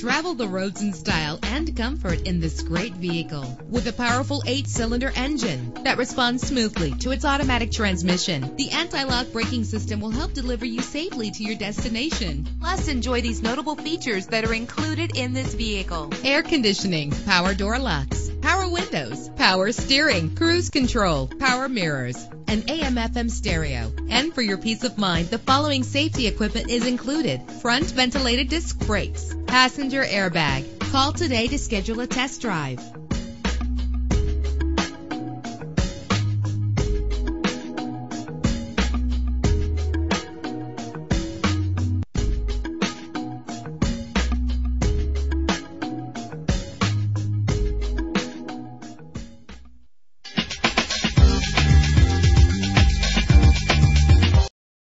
Travel the roads in style and comfort in this great vehicle with a powerful 8-cylinder engine that responds smoothly to its automatic transmission. The anti-lock braking system will help deliver you safely to your destination. Plus, enjoy these notable features that are included in this vehicle: air conditioning, power door locks, power windows, power steering, cruise control, power mirrors, an AM/FM stereo. And for your peace of mind, the following safety equipment is included: front ventilated disc brakes, passenger airbag. Call today to schedule a test drive.